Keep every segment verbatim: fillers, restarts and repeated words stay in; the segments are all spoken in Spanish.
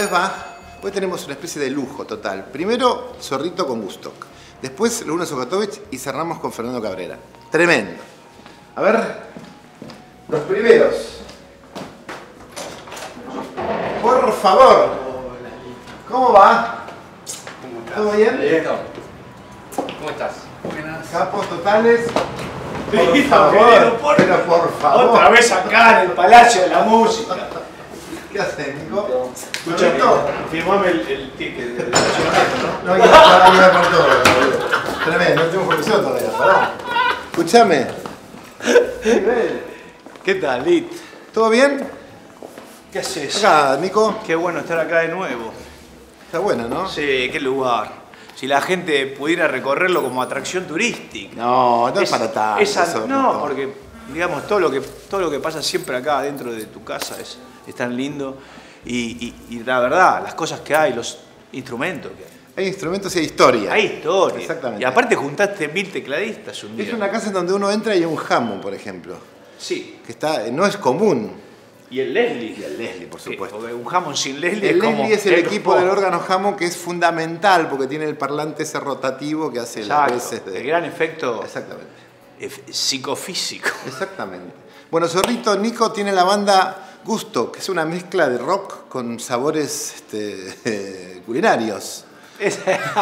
vez va, hoy tenemos una especie de lujo total. Primero, Zorrito con Woodstock. Después, Luna Zukatovich y cerramos con Fernando Cabrera. Tremendo. A ver, los primeros. Por favor. ¿Cómo va? ¿Cómo estás? ¿Todo bien? Listo. ¿Cómo estás? Buenas. Capos totales. Por Listo, favor, querido, por... pero por favor. Otra vez acá en el Palacio de la Música. ¿Qué haces, Nico? Escuchame, ¿Zorrito? firmame el, el ticket del estacionamiento, ¿no? No hay que pagar por todo, boludo. Tremendo, no tengo producción todavía, pará. Escuchame. ¿Qué tal, Lit? ¿Todo bien? ¿Qué haces? Acá, Nico. Qué bueno estar acá de nuevo. Está bueno, ¿no? Sí, qué lugar. Si la gente pudiera recorrerlo como atracción turística. No, no es para tanto. esa- eso, no, no. porque digamos todo lo que todo lo que pasa siempre acá dentro de tu casa es, es tan lindo y, y- y la verdad, las cosas que hay, los instrumentos que hay. Hay instrumentos y hay historia. Hay historia. Exactamente. Y aparte juntaste mil tecladistas un día. Es una casa en donde uno entra y hay un Hammond, por ejemplo. Sí. Que está, no es común. Y el Leslie. Y el Leslie, por Sí, supuesto. porque un Hammond sin Leslie El es como Leslie es el Electro equipo Pop. del órgano Hammond que es fundamental porque tiene el parlante ese rotativo que hace Exacto. las veces de... El gran efecto Exactamente. ef- psicofísico. Exactamente. Bueno, Zorrito, Nico tiene la banda Gusto, que es una mezcla de rock con sabores este, culinarios. Es-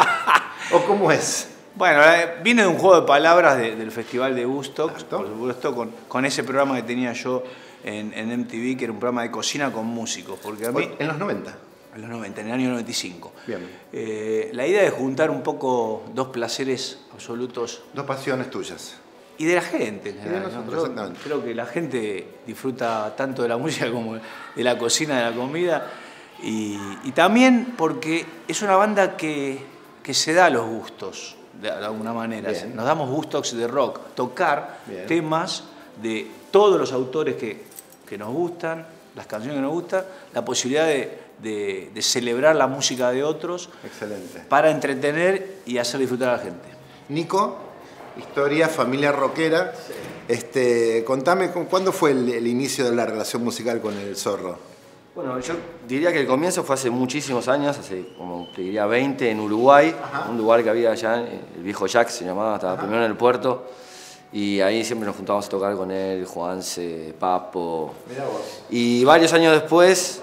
¿O cómo es? Bueno, eh, viene de un juego de palabras de- del Festival de Woodstock, Exacto. por supuesto, con, con ese programa que tenía yo en, en M T V, que era un programa de cocina con músicos, porque a mí, En los noventa. en los noventa, en el año noventa y cinco, Bien. eh, la idea de juntar un poco dos placeres absolutos Dos pasiones tuyas. y de la gente en de general, ¿no? nosotros, Yo exactamente. creo que la gente disfruta tanto de la música como de la cocina, de la comida, y, y también porque es una banda que, que se da los gustos, de alguna manera. Bien. Nos damos gustos de rock, tocar Bien. temas de todos los autores que, que nos gustan, las canciones que nos gustan, la posibilidad de, de- de celebrar la música de otros Excelente. para entretener y hacer disfrutar a la gente. Nico, historia, familia rockera. Este, contame, ¿cu- ¿cuándo fue el, el inicio de la relación musical con el Zorro? Bueno, yo diría que el comienzo fue hace muchísimos años, hace como te diría veinte, en Uruguay, Ajá. un lugar que había allá, el viejo Jack se llamaba, estaba primero en el puerto, y ahí siempre nos juntábamos a tocar con él, Juanse, Papo. Mirá vos. Y varios años después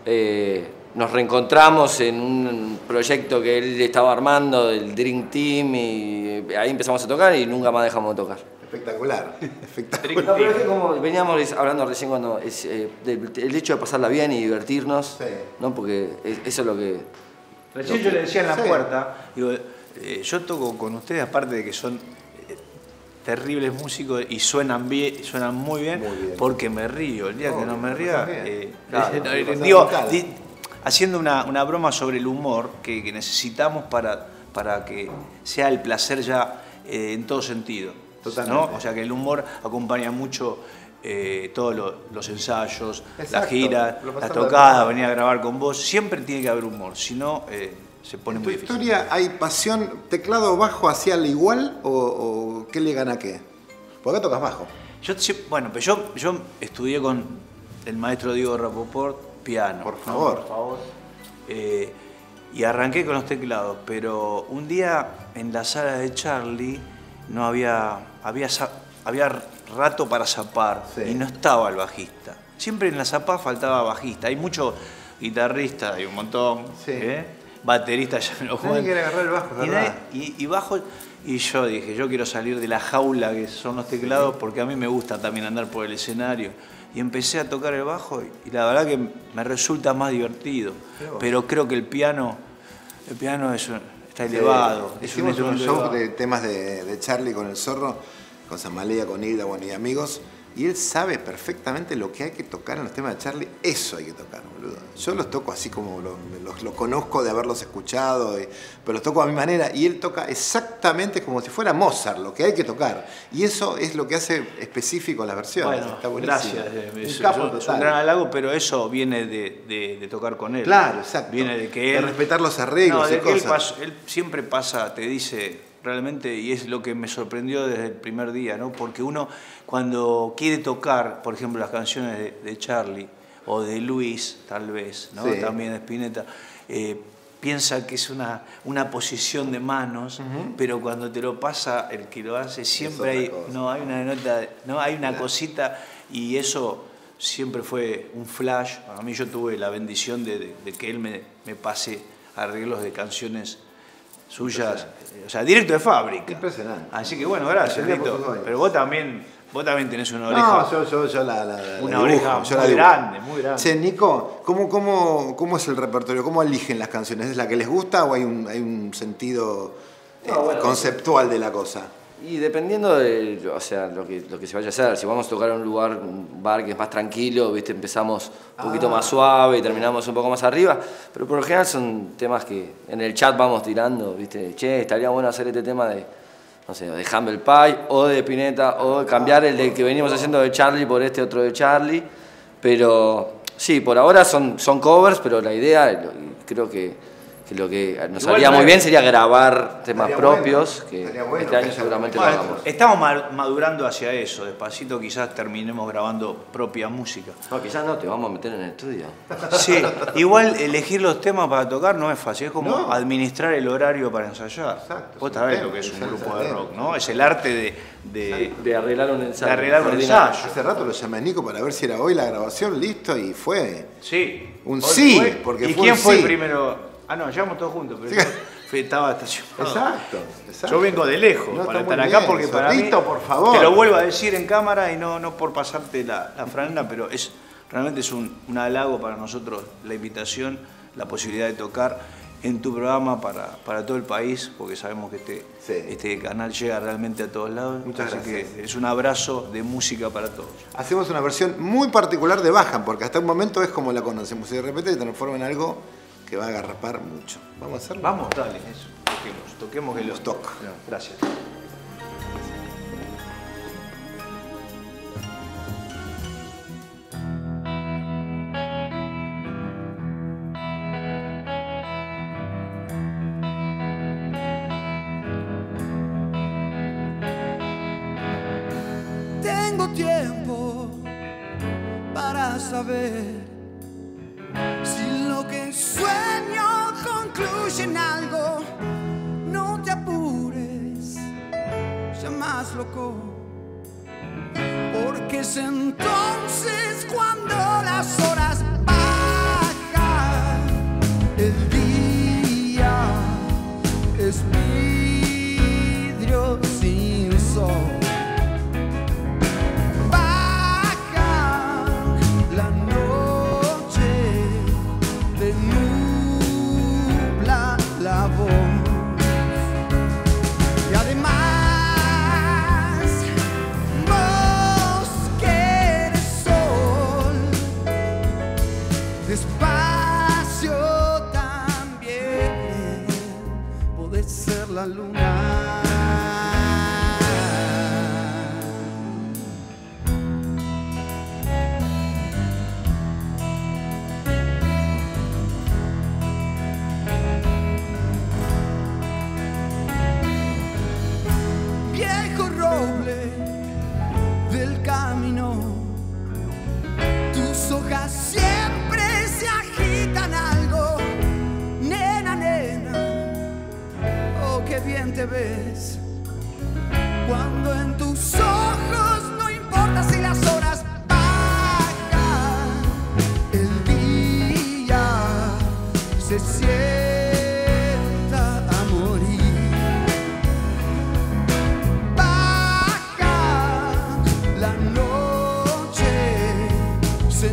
eh, nos reencontramos en un proyecto que él estaba armando, el Dream Team, y ahí empezamos a tocar y nunca más dejamos de tocar. Espectacular, espectacular. No, pero es que como veníamos hablando recién cuando es, eh, del, el hecho de pasarla bien y divertirnos, Sí. ¿no? Porque es- eso es lo que... Recién yo le decía en la Sí. puerta, digo, eh, yo toco con ustedes, aparte de que son eh, terribles músicos y suenan bien, suenan muy bien, Muy bien. porque me río. El día que Obvio, no me lo ría, pasás bien. eh, Claro, eh, lo eh, pasás digo, brutal. di- haciendo una, una broma sobre el humor que, que necesitamos para, para que sea el placer ya eh, en todo sentido. Totalmente. ¿No? O sea que el humor acompaña mucho eh, todos lo- los ensayos, la Exacto. gira, Lo la pasás tocada, bien. venir a grabar con vos. Siempre tiene que haber humor, si no eh, se pone ¿En tu muy difícil. historia hay pasión, teclado bajo hacia el igual o, o qué le gana a qué? Porque acá tocas bajo. Yo, sí, bueno, pero yo, yo estudié con el maestro Diego Rapoport piano. Por ¿no? favor. Por favor. Eh, y arranqué con los teclados, pero un día en la sala de Charlie no había, había, za- había rato para zapar Sí. y no estaba el bajista. Siempre en la zapada faltaba bajista. Hay muchos guitarristas, hay un montón, Sí. ¿eh? Bateristas ya me lo Nadie juegan. quiere agarrar el bajo, Y, ¿verdad? nadie- y- y bajo, y yo dije, yo quiero salir de la jaula que son los teclados porque a mí me gusta también andar por el escenario. Y empecé a tocar el bajo y, y la verdad que me resulta más divertido. Mirá vos. Pero creo que el piano, el piano es un- está elevado. Sí. Es un Hicimos un instrumento show elevado. de temas de, de Charlie con el Zorro, con Samalea, con Hilda, bueno, y amigos. Y él sabe perfectamente lo que hay que tocar en los temas de Charlie. Eso hay que tocar, boludo. Yo los toco así como lo- los, los conozco de haberlos escuchado, y- pero los toco a mi manera. Y él toca exactamente como si fuera Mozart, lo que hay que tocar. Y eso es lo que hace específico las versiones. Bueno, Está buenísimo. gracias. eh, Un Es, capo es un- es un total. gran halago, pero eso viene de, de- de tocar con él. Claro, exacto. Viene de que De él... respetar los arreglos No, y de que él, cosas. pas- él siempre pasa, te dice realmente, y es lo que me sorprendió desde el primer día, ¿no? Porque uno cuando quiere tocar, por ejemplo, las canciones de, de Charlie, o de Luis, tal vez, ¿no? Sí. También de Spinetta, eh, piensa que es una, una posición de manos, uh-huh. pero cuando te lo pasa el que lo hace, siempre hay, no, hay una nota, no, hay una claro. cosita, y eso siempre fue un flash. A mí yo tuve la bendición de, de, de que él me, me pase arreglos de canciones suyas, o sea, directo de fábrica. Impresionante. Así que bueno, gracias, Lito. Pero vos también... Vos también tenés una oreja. No, yo, yo, yo la, la, la Una dibujo, oreja yo muy la grande, muy grande. Che, Nico, ¿cómo, cómo, ¿cómo es el repertorio? ¿Cómo eligen las canciones? ¿Es la que les gusta o hay un, hay un sentido eh, no, bueno, conceptual de la cosa? Y dependiendo de, o sea, lo que, lo que se vaya a hacer. Si vamos a tocar en un lugar, un bar que es más tranquilo, ¿viste? Empezamos un poquito ah, más suave y terminamos un poco más arriba. Pero por lo general son temas que en el chat vamos tirando, ¿viste? Che, estaría bueno hacer este tema de... no sé, de Humble Pie, o de Spinetta, o de cambiar el de que venimos haciendo de Charlie por este otro de Charlie. Pero sí, por ahora son, son covers, pero la idea, creo que, que lo que nos Igual haría no muy bien sería grabar temas propios, bueno, que bueno, este año seguramente bueno, lo hagamos. Estamos madurando hacia eso, despacito quizás terminemos grabando propia música. No, quizás no, te vamos a meter en el estudio. Sí, igual elegir los temas para tocar no es fácil, es como no. administrar el horario para ensayar. Exacto. Vos sabés lo que es un grupo de rock, ¿no? Es el arte de... De, de arreglar un ensayo. De arreglar un ensayo. Hace rato lo llamé a Nico para ver si era hoy la grabación, listo, y fue... Sí. Un sí, fue. porque ¿Y fue quién un fue sí. el primero? Ah, no, llegamos todos juntos, pero sí. yo estaba estacionado. Exacto, exacto. Yo vengo de lejos no, para estar acá bien, porque para Solito, mí, por favor. te lo vuelvo a decir en cámara y no, no por pasarte la, la franela, pero es realmente es un, un halago para nosotros la invitación, la posibilidad de tocar en tu programa para, para todo el país, porque sabemos que este, sí. este canal llega realmente a todos lados. Muchas Así gracias. que es un abrazo de música para todos. Hacemos una versión muy particular de Bajan, porque hasta un momento es como la conocemos y de repente se transforma en algo que va a agarrapar mucho. ¿Vamos a hacerlo? Vamos, dale, eso. Toquemos, toquemos que los toca. No, gracias. Tengo tiempo para saber si lo que sueño concluye en algo. No te apures, ya más loco, porque es entonces cuando las horas bajan, el día es vidrio sin sol. La luna. Viejo roble del camino, tus hojas siempre se agitan algo. Nena, nena, qué bien te ves cuando en tus ojos no importa si las horas bajan, el día se sienta a morir. Baja la noche, se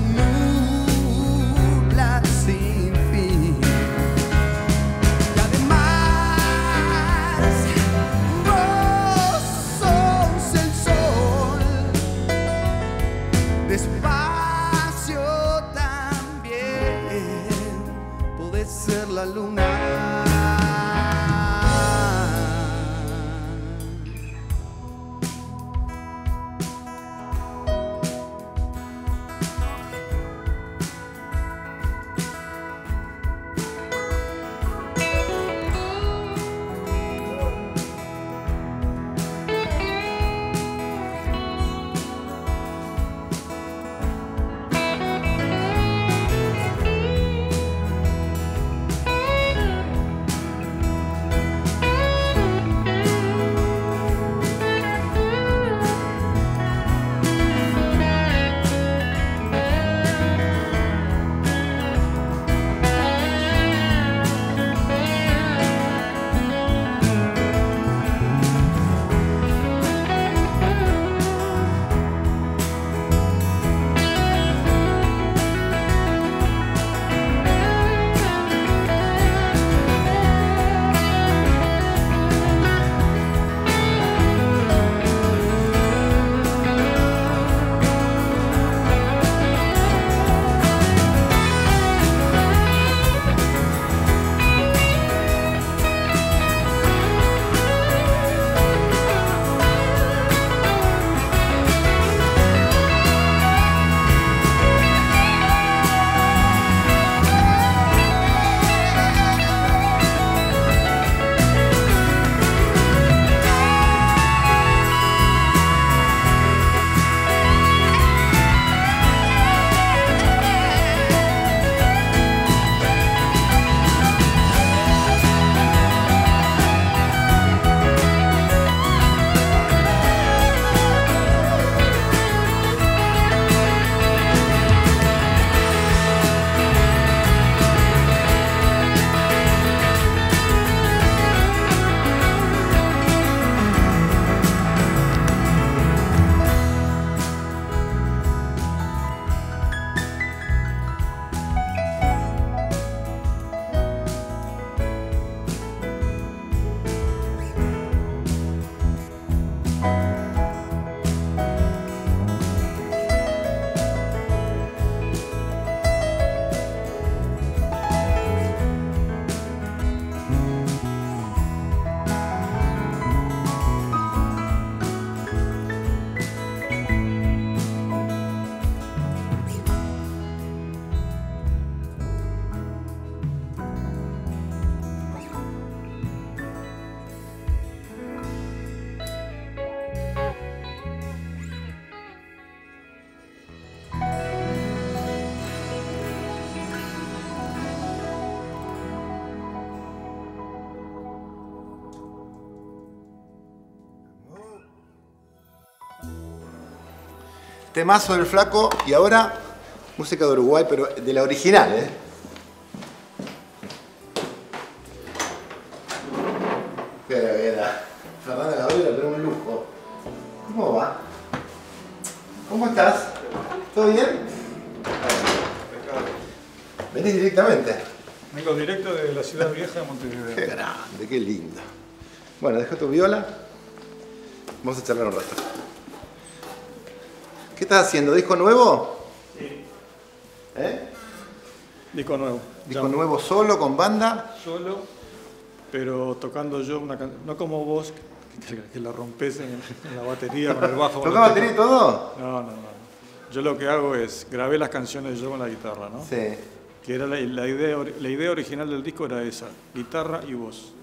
nubla sin fin. Despacio también podés ser la luna. Temazo del Flaco y ahora música de Uruguay, pero de la original, ¿eh? Espera, espera. Fernanda Gabriela, pero un lujo. ¿Cómo va? ¿Cómo estás? ¿Todo bien? ¿Venís directamente? Vengo directo de la ciudad vieja de Montevideo. Qué grande, qué lindo. Bueno, deja tu viola. Vamos a charlar un rato. ¿Qué estás haciendo? ¿Disco nuevo? Sí. ¿Eh? Disco nuevo. ¿Disco Ya, nuevo solo, con banda? Solo, pero tocando yo una canción. No como vos, que, que la rompes en, en la batería con el bajo. con ¿Toca los batería y teclados. todo? No, no, no. Yo lo que hago es, grabé las canciones yo con la guitarra, ¿no? Sí. Que era la, la idea, ori- la idea original del disco era esa, guitarra y voz.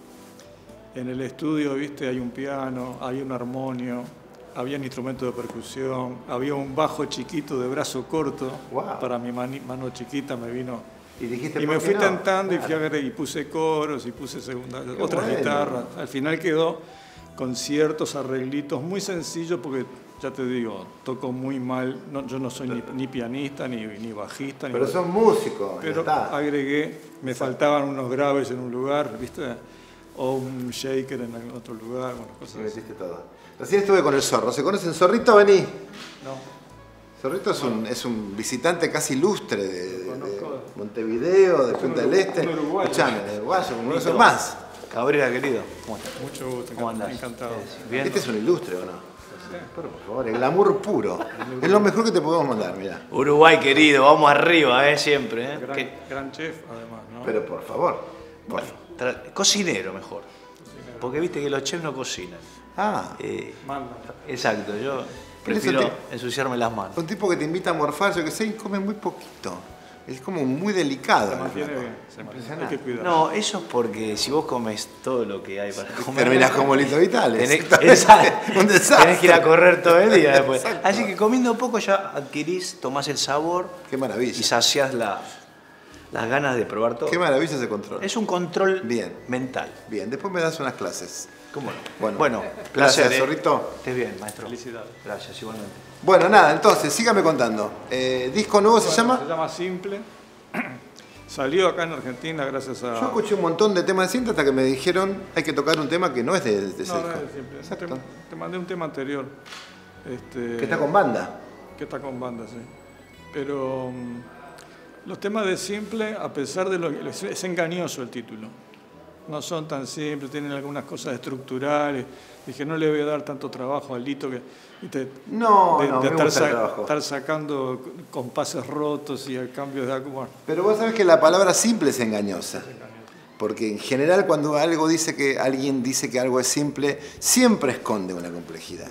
En el estudio, viste, hay un piano, hay un armonio, había un instrumento de percusión, había un bajo chiquito de brazo corto. Wow. Para mi mani- mano chiquita me vino. Y dijiste, Y ¿por me qué fui no? tentando y, fui Claro. agre- y puse coros y puse segunda, Qué otras bueno. guitarras. Al final quedó con ciertos arreglitos muy sencillos porque, ya te digo, toco muy mal. No, yo no soy ni, ni pianista, ni, ni bajista. Ni Pero baj- son músicos, ya Pero está. agregué, me faltaban unos graves en un lugar, ¿viste? O un shaker en algún otro lugar, bueno, Y cosas así. metiste todo. Recién estuve con el Zorro. ¿Se conocen? Zorrito, vení. No, Zorrito es un, es un visitante casi ilustre de, de- de Conozco. Montevideo, de Es Punta un del uru- Este. un uruguayo. Escuchame, de uruguayo, como no son más. Cabrera, querido. ¿Cómo estás? mucho gusto, ¿Cómo andás? encantado. Bien. Este es un ilustre, ¿o no? Pero por favor, el glamour puro. Es lo mejor que te podemos mandar, mirá. Uruguay, querido, vamos arriba, ¿eh? Siempre, ¿eh? Gran, Que- gran chef, además, ¿no? Pero por favor. por- tra- Cocinero mejor. Porque viste que los chefs no cocinan. Ah, Eh, Manda. exacto, yo ¿Tienes prefiero un ti- ensuciarme las manos. un tipo que te invita a morfar, yo que sé, y come muy poquito. Es como muy delicado. Se el mantiene flaco. bien, se mantiene- hay Impresionante. que cuidar. No, eso es porque si vos comes todo lo que hay para comer. Terminás como Lito Vitales. Tenés, Exactamente. exacto. Un desastre. Tenés que ir a correr todo el día después. Exacto. Así que comiendo poco ya adquirís, tomás el sabor Qué maravilla. y saciás la, las ganas de probar todo. Qué maravilla ese control. Es un control Bien. mental. Bien, después me das unas clases. ¿Cómo no? Bueno, Bueno, gracias, placer, ¿eh? Zorrito. Estés bien, maestro. Felicidades. Gracias, igualmente. Bueno, nada, entonces, sígame contando. Eh, ¿Disco nuevo se Bueno, llama? Se llama Simple. Salió acá en Argentina gracias a... Yo escuché un montón de temas de cinta hasta que me dijeron hay que tocar un tema que no es de, de ese No, no disco. es Simple. Exacto. Te, te mandé un tema anterior. Este, Que está con banda. Que está con banda, sí. Pero mm, los temas de Simple, a pesar de lo que... Es, es engañoso el título. No son tan simples, tienen algunas cosas estructurales. Dije, no le voy a dar tanto trabajo al Lito que... ¿viste? No, de, no, de me estar, gusta el sa- trabajo. estar sacando compases rotos y cambios de acúmulo. Pero vos sabés que la palabra simple es engañosa. Porque en general cuando algo dice que alguien dice que algo es simple, siempre esconde una complejidad.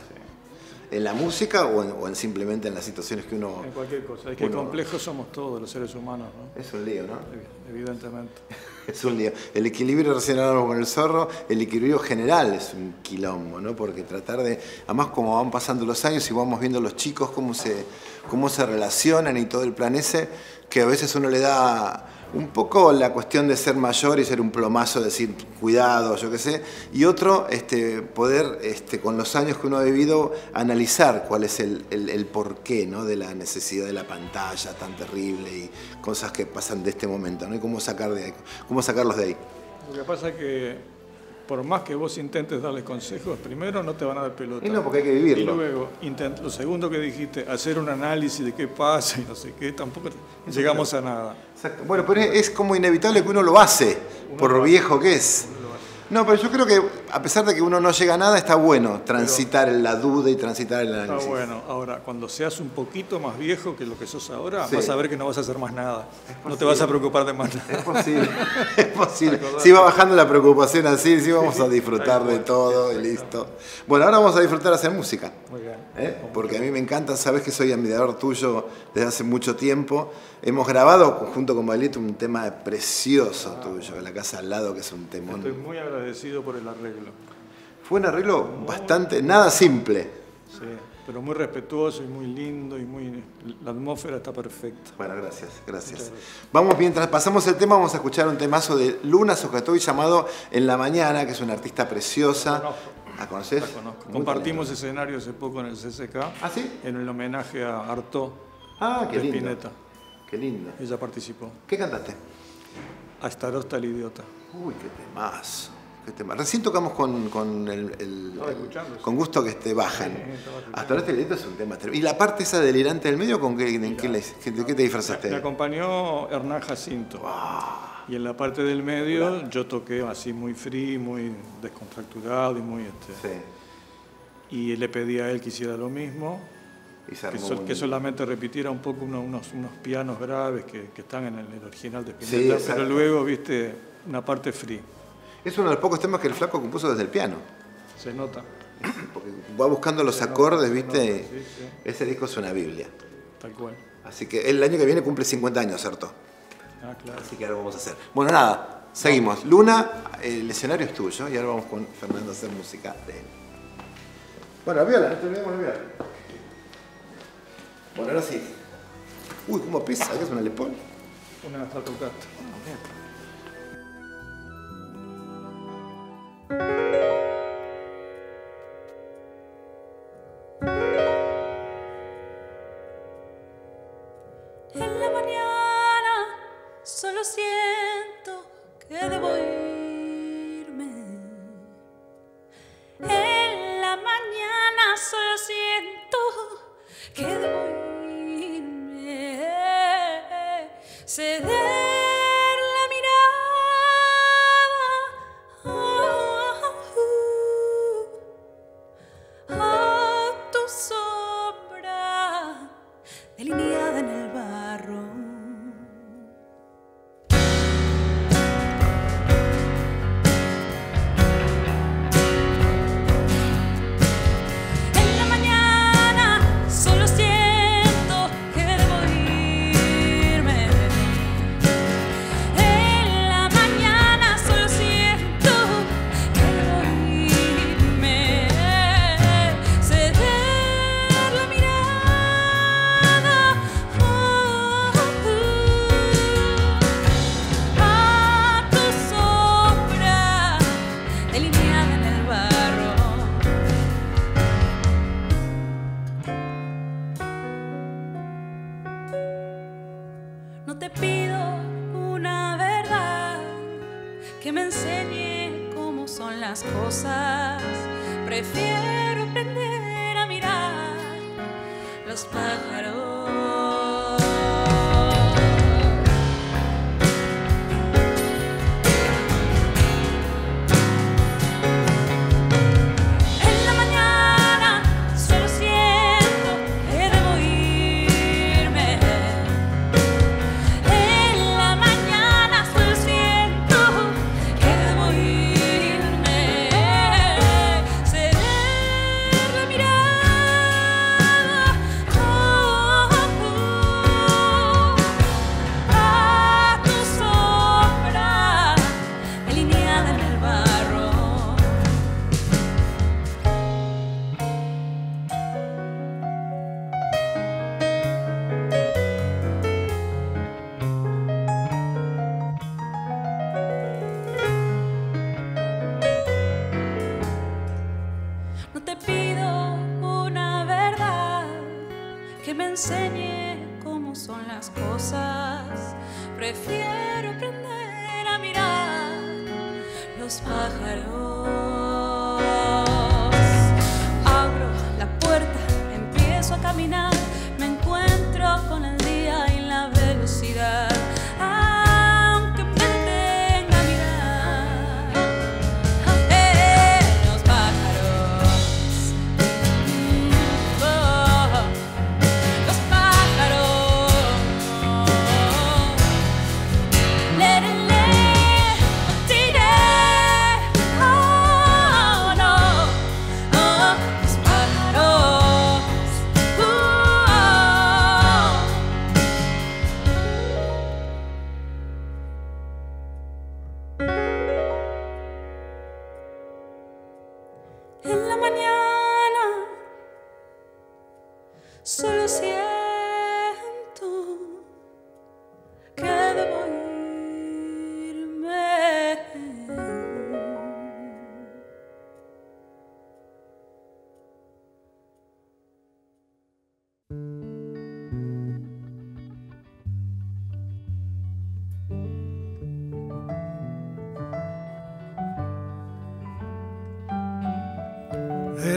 En la música o, en, o en simplemente en las situaciones que uno... En cualquier cosa. Es que uno- complejos somos todos los seres humanos, ¿no? Es un lío, ¿no? Evidentemente. Es un lío. El equilibrio, recién hablábamos con el Zorro, el equilibrio general es un quilombo, ¿no? Porque tratar de, además como van pasando los años y vamos viendo los chicos cómo se, cómo se relacionan y todo el plan ese, que a veces uno le da un poco la cuestión de ser mayor y ser un plomazo, decir cuidado, yo qué sé, y otro, este, poder este, con los años que uno ha vivido analizar cuál es el, el, el porqué, ¿no? De la necesidad de la pantalla tan terrible y cosas que pasan de este momento, ¿no? Y cómo sacar de ahí, cómo sacarlos de ahí. Lo que pasa es que por más que vos intentes darles consejos, primero no te van a dar pelota. Y no, porque hay que vivirlo. Y luego, intent- lo segundo que dijiste, hacer un análisis de qué pasa y no sé qué, tampoco llegamos a nada. Exacto. Bueno, pero es, es como inevitable que uno lo hace, por lo hace. viejo que es. No, pero yo creo que a pesar de que uno no llega a nada, está bueno transitar en la duda y transitar el Está análisis. bueno. Ahora, cuando seas un poquito más viejo que lo que sos ahora, Sí. vas a ver que no vas a hacer más nada. No te vas a preocupar de más nada. Es posible, es posible. Si va bajando la preocupación así, sí vamos a disfrutar de todo y listo. Bueno, ahora vamos a disfrutar de hacer música. Muy bien. ¿eh? Porque a mí me encanta, sabes que soy admirador tuyo desde hace mucho tiempo. Hemos grabado junto con Bailito un tema precioso tuyo, La Casa al Lado, que es un temón. Estoy muy agradecido por el arreglo. Fue un arreglo bastante, nada simple. Sí, pero muy respetuoso y muy lindo y muy... La atmósfera está perfecta. Bueno, gracias, gracias. Muchas gracias. Vamos, mientras pasamos el tema, vamos a escuchar un temazo de Luna Socatoy llamado En la Mañana, que es una artista preciosa. Conozco. ¿La conoces? La conozco. Muy Compartimos talentosa. escenario hace poco en el C C K. ¿Ah, sí? En el homenaje a Artaud Ah, qué de lindo. Spinetta. Qué lindo. Ella participó. ¿Qué cantaste? A Starosta el idiota. Uy, qué temazo. Qué tema. Recién tocamos con, con el, el- Estaba el- escuchando, con gusto que te bajan. Sí, estaba escuchando. Hasta ahora este delito es un tema tremendo. ¿Y la parte esa delirante del medio con qué, en qué le- qué- de qué te disfrazaste? Me acompañó Hernán Jacinto. Y en la parte del medio yo toqué así muy free, muy descontracturado y muy este. Sí. Y le pedí a él que hiciera lo mismo, Y se que, armó sol- un- que solamente repitiera un poco unos, unos, unos pianos graves que, que están en el, el original de Sí, Spinetta, exacto. pero luego, viste, una parte free. Es uno de los pocos temas que el flaco compuso desde el piano. Se nota, Porque va buscando los acordes, ¿viste? sí, sí. Ese disco es una Biblia. tal cual. Así que el año que viene cumple cincuenta años, ¿cierto? Ah, claro. Así que ahora vamos a hacer. Bueno, nada, seguimos. Luna, el escenario es tuyo y ahora vamos con Fernando a hacer música de él. Bueno, la viola, no te olvidemos la viola. Bueno, ahora sí. Uy, cómo pesa, ¿qué es una Les Paul? Una Stratocaster. En la mañana solo siento que debo irme. En la mañana solo siento que debo irme. Ceder la mirada a tu sombra delineada en el barro. En la mañana solo siento que debo irme. En la mañana solo siento que debo irme. Ceder la mirada a tu sombra delineada en el barro. No te pido una verdad que me enseñe cómo son las cosas. Prefiero aprender a mirar los pájaros. En la mañana solo siento que debo irme. En la mañana solo siento que debo irme. Ceder la mirada a tu sombra delineada en el barro. No te pido una verdad que me enseñe cómo son las cosas. Prefiero aprender a mirar los pájaros. Abro la puerta, empiezo a caminar, me encuentro con el día y la velocidad. Aunque me detenga a mirar eh, los pájaros, mm, oh, los pájaros. Le, le, le, no tiré, oh, no, oh, los pájaros, uh, oh. En la mañana solo siento que debo irme.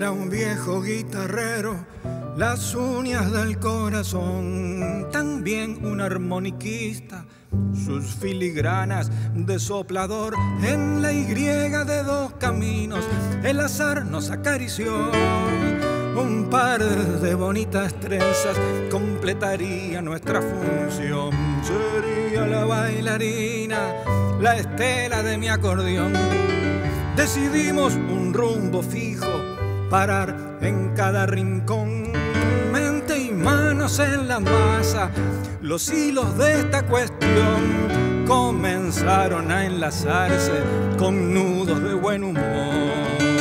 era un viejo guitarrero, las uñas del corazón, también un armoniquista, sus filigranas de soplador. En la Y de dos caminos el azar nos acarició. Un par de bonitas trenzas completaría nuestra función. Sería la bailarina, la estela de mi acordeón. Decidimos un rumbo fijo, parar en cada rincón. Mente y manos en la masa, los hilos de esta cuestión comenzaron a enlazarse con nudos de buen humor.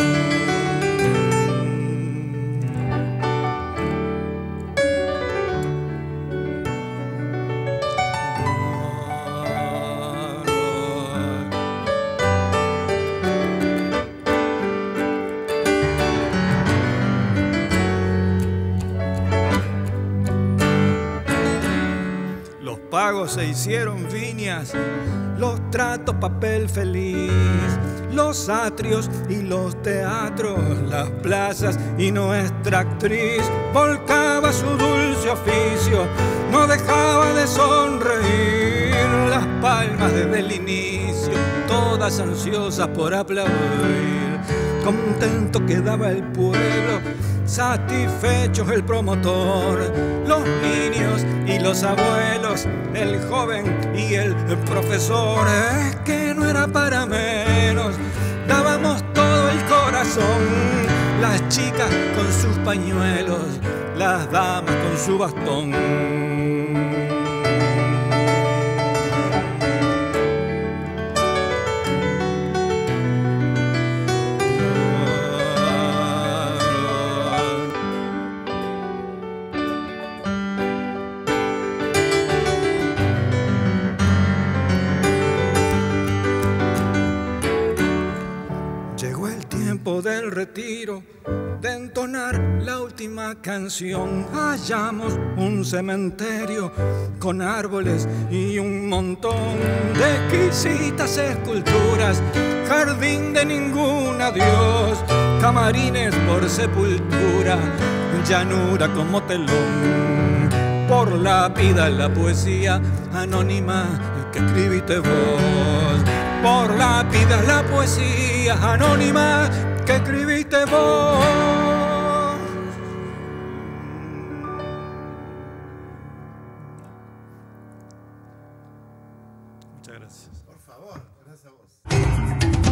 Pagos se hicieron viñas, los tratos papel feliz, los atrios y los teatros, las plazas y nuestra actriz volcaba su dulce oficio, no dejaba de sonreír. Las palmas desde el inicio, todas ansiosas por aplaudir. Contento quedaba el pueblo, satisfechos el promotor, los niños y los abuelos, el joven y el profesor. Es que no era para menos, dábamos todo el corazón. Las chicas con sus pañuelos, las damas con su bastón. Del retiro, de entonar la última canción. Hallamos un cementerio con árboles y un montón de exquisitas esculturas, jardín de ningún adiós, camarines por sepultura, llanura como telón. Por la vida la poesía anónima que escribiste vos. Por la vida la poesía anónima que escribiste vos. Muchas gracias. Por favor, gracias a vos.